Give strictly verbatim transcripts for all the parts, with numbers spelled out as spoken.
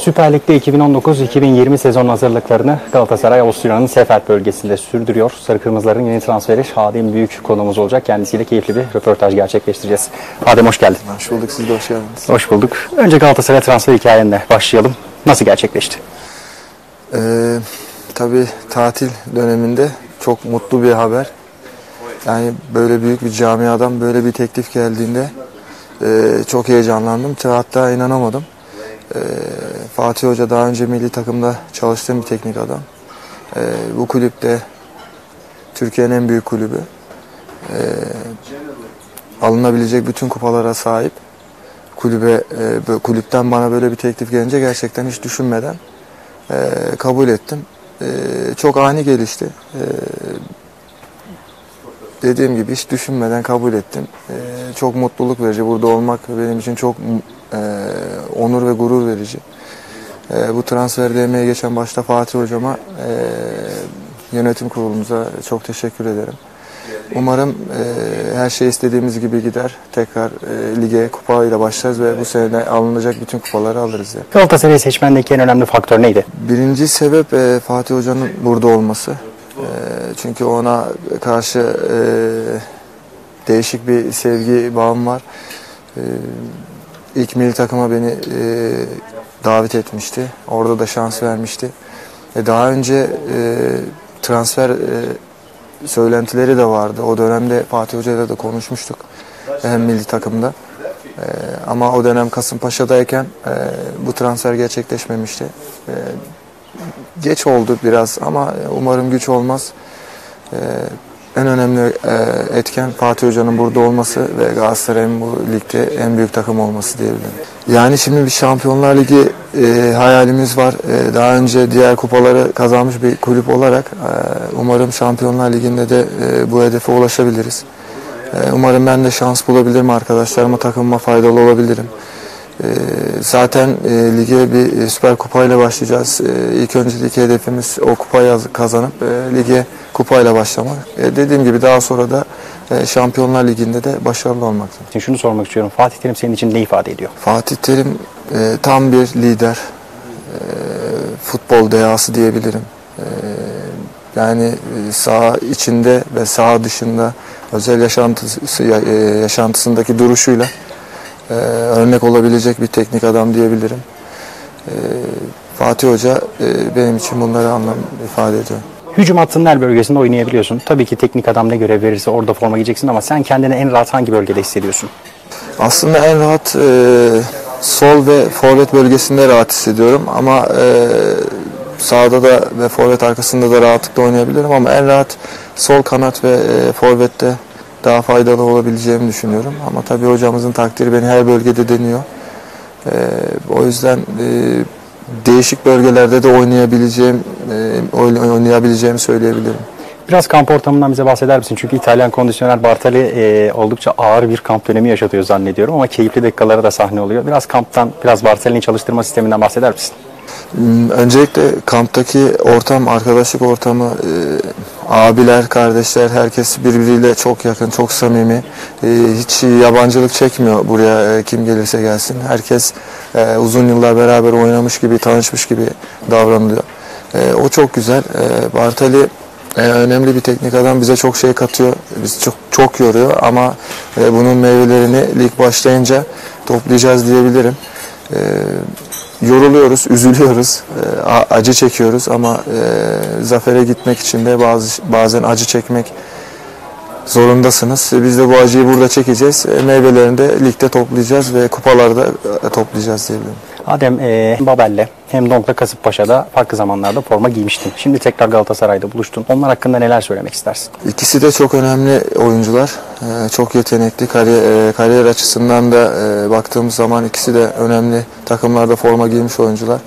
Süper Lig'de iki bin on dokuz iki bin yirmi sezon hazırlıklarını Galatasaray Avusturya'nın Seefeld bölgesinde sürdürüyor. Sarı Kırmızıların yeni transferi Adem Büyük konuğumuz olacak. Kendisiyle keyifli bir röportaj gerçekleştireceğiz. Adem hoş geldin. Hoş bulduk, siz de hoş geldiniz. Hoş bulduk. Önce Galatasaray transfer hikayenle başlayalım. Nasıl gerçekleşti? Ee, tabii tatil döneminde çok mutlu bir haber. Yani böyle büyük bir camiadan böyle bir teklif geldiğinde e, çok heyecanlandım. Hatta inanamadım. E, Fatih Hoca daha önce milli takımda çalıştığım bir teknik adam. E, bu kulüpte Türkiye'nin en büyük kulübü. E, alınabilecek bütün kupalara sahip. Kulübe, e, kulüpten bana böyle bir teklif gelince gerçekten hiç düşünmeden e, kabul ettim. E, çok ani gelişti. E, dediğim gibi hiç düşünmeden kabul ettim. E, çok mutluluk verici. Burada olmak benim için çok e, onur ve gurur verici. E, bu transferde emeği geçen başta Fatih Hocama, e, yönetim kurulumuza çok teşekkür ederim. Umarım e, her şey istediğimiz gibi gider. Tekrar e, lige kupayla başlarız ve bu sene alınacak bütün kupaları alırız. Yani. Galatasaray seçmendeki en önemli faktör neydi? Birinci sebep e, Fatih Hoca'nın burada olması. E, çünkü ona karşı e, değişik bir sevgi bağım var. E, ilk milli takıma beni e, davet etmişti. Orada da şans vermişti. E, daha önce e, transfer e, söylentileri de vardı. O dönemde Fatih Hoca'yla da konuşmuştuk. Hem milli takımda. Ee, ama o dönem Kasımpaşa'dayken e, bu transfer gerçekleşmemişti. E, geç oldu biraz ama umarım güç olmaz. E, en önemli e, etken Fatih Hoca'nın burada olması ve Galatasaray'ın bu ligde en büyük takım olması diyebilirim. Yani şimdi bir Şampiyonlar Ligi e, hayalimiz var. E, daha önce diğer kupaları kazanmış bir kulüp olarak e, umarım Şampiyonlar Ligi'nde de e, bu hedefe ulaşabiliriz. E, umarım ben de şans bulabilirim, arkadaşlarıma, takımıma faydalı olabilirim. E, zaten e, lige bir e, Süper Kupa ile başlayacağız. E, ilk öncelikli hedefimiz o kupayı kazanıp e, lige kupayla başlamak. E, dediğim gibi daha sonra da e, Şampiyonlar Ligi'nde de başarılı olmak. Şimdi şunu sormak istiyorum. Fatih Terim senin için ne ifade ediyor? Fatih Terim e, tam bir lider. E, futbol dehası diyebilirim. E, yani saha içinde ve saha dışında özel yaşantısı, e, yaşantısındaki duruşuyla e, örnek olabilecek bir teknik adam diyebilirim. E, Fatih Hoca e, benim için bunları anlam ifade ediyor. Hücum hattının her bölgesinde oynayabiliyorsun. Tabii ki teknik adam ne görev verirse orada forma giyeceksin ama sen kendini en rahat hangi bölgede hissediyorsun? Aslında en rahat e, sol ve forvet bölgesinde rahat hissediyorum ama e, sağda da ve forvet arkasında da rahatlıkla oynayabilirim ama en rahat sol kanat ve e, forvette daha faydalı olabileceğimi düşünüyorum. Ama tabii hocamızın takdiri beni her bölgede deniyor. E, o yüzden e, değişik bölgelerde de oynayabileceğim, e, oynayabileceğimi söyleyebilirim. Biraz kamp ortamından bize bahseder misin? Çünkü İtalyan kondisyoner Bartali e, oldukça ağır bir kamp dönemi yaşatıyor zannediyorum ama keyifli dakikalara da sahne oluyor. Biraz kamptan, biraz Bartali'nin çalıştırma sisteminden bahseder misin? Öncelikle kamptaki ortam, arkadaşlık ortamı, e, abiler, kardeşler, herkes birbiriyle çok yakın, çok samimi. E, hiç yabancılık çekmiyor buraya e, kim gelirse gelsin. Herkes e, uzun yıllar beraber oynamış gibi, tanışmış gibi davranılıyor. E, o çok güzel. E, Bartali e, önemli bir teknik adam, bize çok şey katıyor, bizi çok çok yoruyor ama e, bunun meyvelerini lig başlayınca toplayacağız diyebilirim. E, Yoruluyoruz, üzülüyoruz, acı çekiyoruz ama e, zafere gitmek için de bazı bazen acı çekmek zorundasınız. Biz de bu acıyı burada çekeceğiz. E, meyvelerini de ligde toplayacağız ve kupalarda e, toplayacağız diyebilirim. Adem, e, hem Babel'le hem Donk'la Kasımpaşa'da farklı zamanlarda forma giymiştin. Şimdi tekrar Galatasaray'da buluştun. Onlar hakkında neler söylemek istersin? İkisi de çok önemli oyuncular. E, çok yetenekli. Kariyer, e, kariyer açısından da e, baktığımız zaman ikisi de önemli takımlarda forma giymiş oyuncular.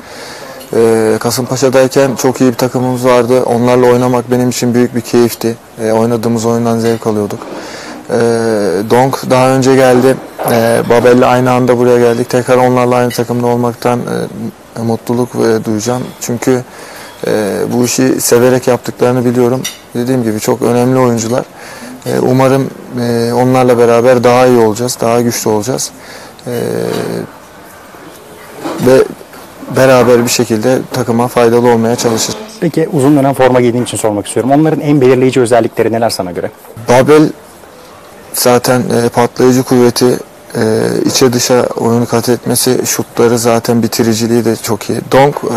E, Kasımpaşa'dayken çok iyi bir takımımız vardı. Onlarla oynamak benim için büyük bir keyifti. E, oynadığımız oyundan zevk alıyorduk. E, Donk daha önce geldi. E, Babel'le aynı anda buraya geldik. Tekrar onlarla aynı takımda olmaktan e, mutluluk e, duyacağım. Çünkü e, bu işi severek yaptıklarını biliyorum. Dediğim gibi çok önemli oyuncular. E, umarım e, onlarla beraber daha iyi olacağız, daha güçlü olacağız. E, ve beraber bir şekilde takıma faydalı olmaya çalışır. Peki uzun dönem forma giydiğin için sormak istiyorum. Onların en belirleyici özellikleri neler sana göre? Babel zaten e, patlayıcı kuvveti, e, içe dışa oyunu kat etmesi, şutları zaten bitiriciliği de çok iyi. Donk e,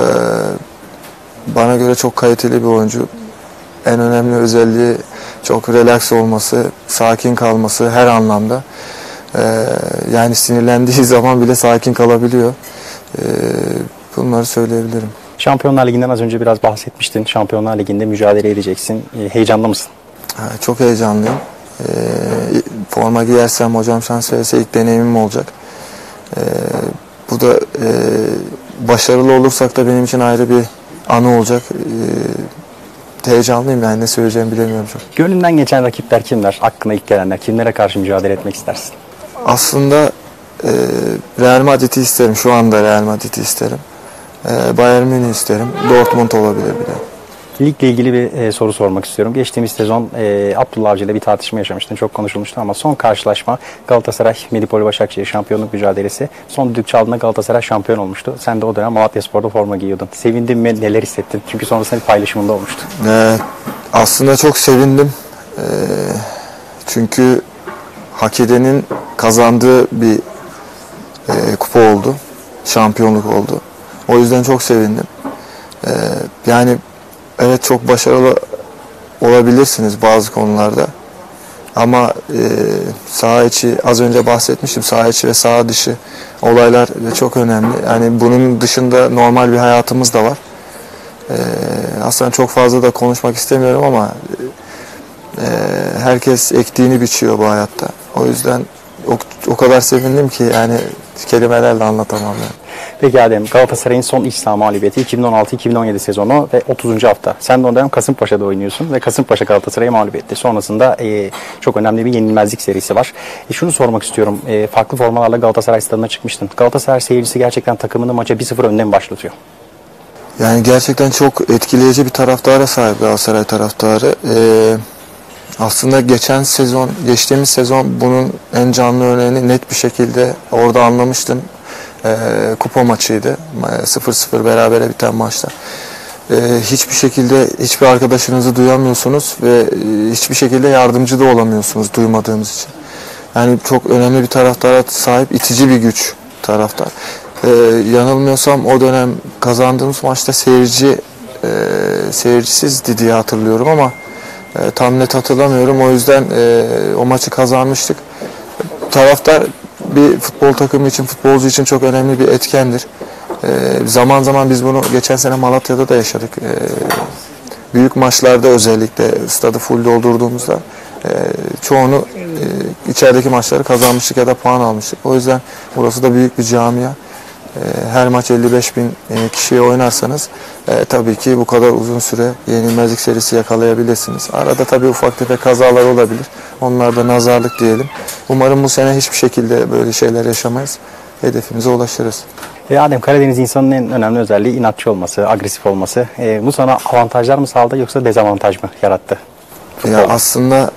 bana göre çok kaliteli bir oyuncu. En önemli özelliği çok relax olması, sakin kalması her anlamda. E, yani sinirlendiği zaman bile sakin kalabiliyor. E, bunları söyleyebilirim. Şampiyonlar Ligi'nden az önce biraz bahsetmiştin. Şampiyonlar Ligi'nde mücadele edeceksin. E, heyecanlı mısın? Ha, çok heyecanlıyım. E, forma giyersem, hocam şans verirse ilk deneyimim olacak. E, bu da e, başarılı olursak da benim için ayrı bir anı olacak. E, heyecanlıyım, yani ne söyleyeceğimi bilemiyorum çok. Gönlünden geçen rakipler kimler? Aklına ilk gelenler. Kimlere karşı mücadele etmek istersin? Aslında e, Real Madrid'i isterim. Şu anda Real Madrid'i isterim. E, Bayern Münih isterim. Dortmund olabilir bir de. Ligle ilgili bir e, soru sormak istiyorum. Geçtiğimiz sezon e, Abdullah Avcı ile bir tartışma yaşamıştın. Çok konuşulmuştu ama son karşılaşma Galatasaray Medipol Başakşehir şampiyonluk mücadelesi. Son düdük çaldığında Galatasaray şampiyon olmuştu. Sen de o dönem Malatyaspor'da forma giyiyordun. Sevindin mi? Neler hissettin? Çünkü sonrasında bir paylaşımında olmuştu. E, aslında çok sevindim. E, çünkü hak edenin kazandığı bir e, kupa oldu. Şampiyonluk oldu. O yüzden çok sevindim. E, yani evet, çok başarılı olabilirsiniz bazı konularda. Ama e, saha içi, az önce bahsetmiştim, saha içi ve saha dışı olaylar çok önemli. Yani bunun dışında normal bir hayatımız da var. E, aslında çok fazla da konuşmak istemiyorum ama e, herkes ektiğini biçiyor bu hayatta. O yüzden o, o kadar sevindim ki yani kelimelerle anlatamam yani. Peki Adem, Galatasaray'ın son iç saha mağlubiyeti iki bin on altı iki bin on yedi sezonu ve otuzuncu hafta. Sen de o dönem Kasımpaşa'da oynuyorsun ve Kasımpaşa Galatasaray'ı mağlup etti. Sonrasında e, çok önemli bir yenilmezlik serisi var. E, şunu sormak istiyorum, e, farklı formalarla Galatasaray stadına çıkmıştın. Galatasaray seyircisi gerçekten takımını maça bir sıfır önden başlatıyor. Yani gerçekten çok etkileyici bir taraftara sahip Galatasaray taraftarı. Ee, aslında geçen sezon, geçtiğimiz sezon bunun en canlı örneğini net bir şekilde orada anlamıştım. Ee, kupa maçıydı. sıfır sıfır berabere biten maçta. Ee, hiçbir şekilde hiçbir arkadaşınızı duyamıyorsunuz ve hiçbir şekilde yardımcı da olamıyorsunuz duymadığınız için. Yani çok önemli bir taraftara sahip, itici bir güç taraftar. Ee, yanılmıyorsam o dönem kazandığımız maçta seyirci e, seyircisizdi diye hatırlıyorum ama e, tam net hatırlamıyorum. O yüzden e, o maçı kazanmıştık. Taraftar bir futbol takımı için, futbolcu için çok önemli bir etkendir. Ee, zaman zaman biz bunu geçen sene Malatya'da da yaşadık. Ee, büyük maçlarda özellikle stadı full doldurduğumuzda e, çoğunu e, içerideki maçları kazanmıştık ya da puan almıştık. O yüzden burası da büyük bir camia. E, her maç elli beş bin e, kişiye oynarsanız e, tabii ki bu kadar uzun süre yenilmezlik serisi yakalayabilirsiniz. Arada tabii ufak tefek kazalar olabilir. Onlar da nazarlık diyelim. Umarım bu sene hiçbir şekilde böyle şeyler yaşamayız. Hedefimize ulaşırız. E, Adem, Karadeniz insanının en önemli özelliği inatçı olması, agresif olması. E, bu sana avantajlar mı sağladı yoksa dezavantaj mı yarattı? Ya aslında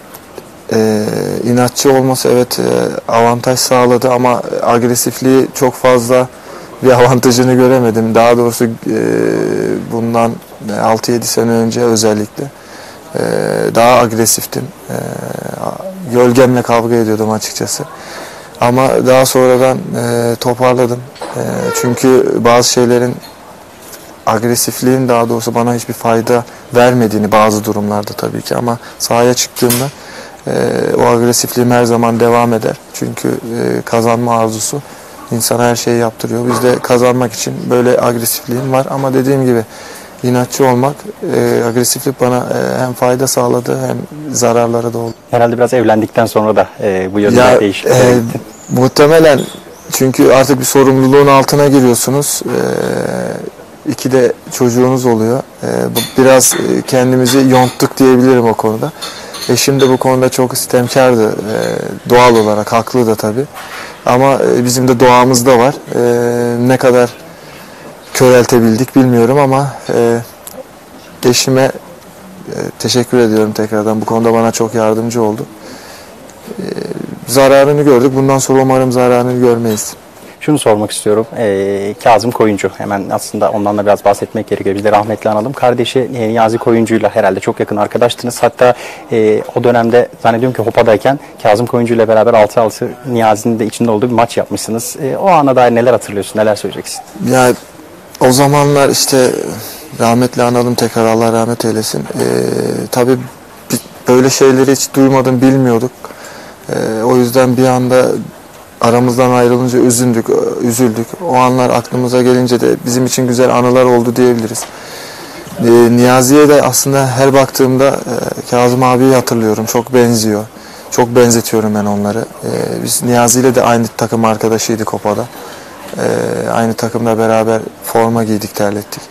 e, inatçı olması evet e, avantaj sağladı ama agresifliği çok fazla bir avantajını göremedim. Daha doğrusu e, bundan altı yedi sene önce özellikle e, daha agresiftim. E, gölgemle kavga ediyordum açıkçası. Ama daha sonradan e, toparladım. E, çünkü bazı şeylerin, agresifliğin daha doğrusu bana hiçbir fayda vermediğini bazı durumlarda tabii ki, ama sahaya çıktığımda e, o agresifliğim her zaman devam eder. Çünkü e, kazanma arzusu insana her şeyi yaptırıyor. Biz de kazanmak için böyle agresifliğim var ama dediğim gibi inatçı olmak, e, agresiflik bana e, hem fayda sağladı hem zararları da oldu. Herhalde biraz evlendikten sonra da e, bu yönde Ya, değişiklik e, gitti. Muhtemelen, çünkü artık bir sorumluluğun altına giriyorsunuz. E, iki de çocuğunuz oluyor. E, biraz kendimizi yonttuk diyebilirim o konuda. Eşim de bu konuda çok istemkardı. E, doğal olarak, haklı da tabii. Ama e, bizim de doğamızda var. E, ne kadar köreltebildik bilmiyorum ama e, eşime e, teşekkür ediyorum tekrardan. Bu konuda bana çok yardımcı oldu. E, zararını gördük. Bundan sonra umarım zararını görmeyiz. Şu şunu sormak istiyorum. Ee, Kazım Koyuncu, hemen aslında ondan da biraz bahsetmek gerekiyor. Biz de rahmetli analım. Kardeşi e, Niyazi Koyuncu'yla herhalde çok yakın arkadaştınız. Hatta e, o dönemde zannediyorum ki Hopa'dayken Kazım Koyuncu'yla beraber altı altı Niyazi'nin de içinde olduğu bir maç yapmışsınız. E, o ana dair neler hatırlıyorsun, neler söyleyeceksin? Ya o zamanlar işte rahmetli analım, tekrar Allah rahmet eylesin. Ee, tabii böyle şeyleri hiç duymadım, bilmiyorduk. Ee, o yüzden bir anda aramızdan ayrılınca üzüldük, üzüldük. O anlar aklımıza gelince de bizim için güzel anılar oldu diyebiliriz. Ee, Niyazi'ye de aslında her baktığımda e, Kazım abiyi hatırlıyorum. Çok benziyor. Çok benzetiyorum ben onları. Ee, biz Niyazi ile de aynı takım arkadaşıydık Kopa'da. Ee, aynı takımda beraber forma giydik, terlettik.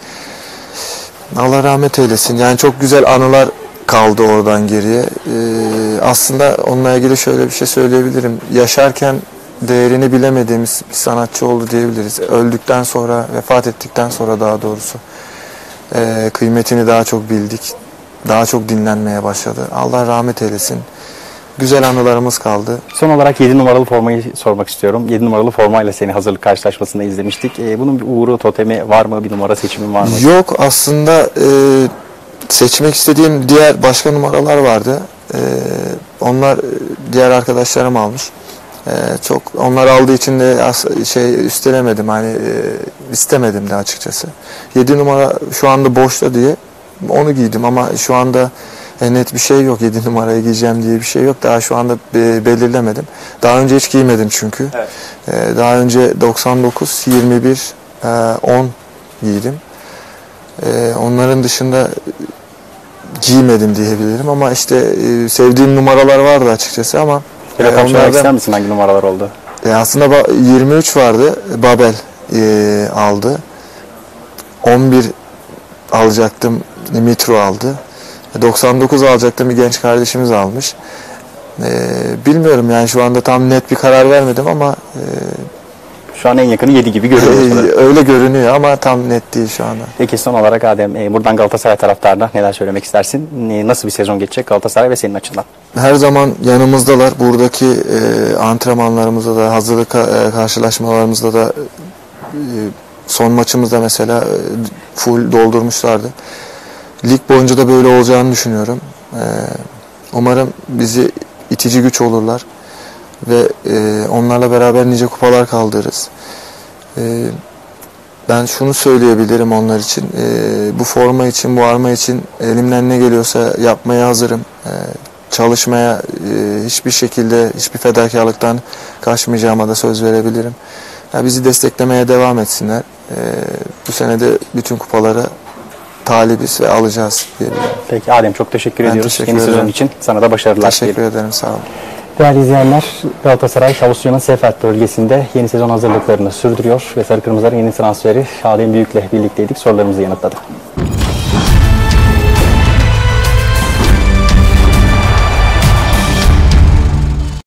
Allah rahmet eylesin. Yani çok güzel anılar kaldı oradan geriye. Ee, aslında onunla ilgili şöyle bir şey söyleyebilirim. Yaşarken değerini bilemediğimiz bir sanatçı oldu diyebiliriz. Öldükten sonra, vefat ettikten sonra daha doğrusu e, kıymetini daha çok bildik. Daha çok dinlenmeye başladı. Allah rahmet eylesin. Güzel anılarımız kaldı. Son olarak yedi numaralı formayı sormak istiyorum. yedi numaralı formayla seni hazırlık karşılaşmasında izlemiştik. E, bunun bir uğru, totemi var mı? Bir numara seçimin var mı? Yok, aslında e, seçmek istediğim diğer başka numaralar vardı. E, onlar diğer arkadaşlarım almış. E, çok onlar aldığı için de as, şey üstelemedim, hani e, istemedim de açıkçası. yedi numara şu anda boşta diye onu giydim ama şu anda e, net bir şey yok. yedi numarayı giyeceğim diye bir şey yok. Daha şu anda be, belirlemedim. Daha önce hiç giymedim çünkü. Evet. E, daha önce doksan dokuz, yirmi bir, e, on giydim. E, onların dışında giymedim diyebilirim ama işte e, sevdiğim numaralar vardı açıkçası ama Bir rakam e, söylemek ister misin hangi numaralar oldu? E, aslında yirmi üç vardı. Babel e, aldı. on bir alacaktım. Mitro aldı. doksan dokuz alacaktım. Bir genç kardeşimiz almış. E, bilmiyorum yani şu anda tam net bir karar vermedim ama e, şu an en yakını yedi gibi görünüyor. E, öyle görünüyor ama tam net değil şu anda. Peki son olarak Adem, e, buradan Galatasaray taraftarına neler söylemek istersin? E, nasıl bir sezon geçecek Galatasaray ve senin açından? Her zaman yanımızdalar. Buradaki e, antrenmanlarımızda da, hazırlık e, karşılaşmalarımızda da, e, son maçımızda mesela e, full doldurmuşlardı. Lig boyunca da böyle olacağını düşünüyorum. E, umarım bizi itici güç olurlar ve e, onlarla beraber nice kupalar kaldırırız. E, ben şunu söyleyebilirim onlar için. E, bu forma için, bu arma için elimden ne geliyorsa yapmaya hazırım. E, çalışmaya e, hiçbir şekilde, hiçbir fedakarlıktan kaçmayacağıma da söz verebilirim. Yani bizi desteklemeye devam etsinler. E, bu sene de bütün kupaları talibiz ve alacağız diyebilirim. Peki Adem, çok teşekkür ben ediyoruz. Teşekkür Yeni ederim. sezon için sana da başarılar. Teşekkür diyelim. ederim, sağ olun. Değerli izleyenler, Galatasaray Avusturya'nın Seefeld bölgesinde yeni sezon hazırlıklarını sürdürüyor ve Sarı Kırmızıların yeni transferi Şahin Büyük'le birlikteydik. Sorularımızı yanıtladı.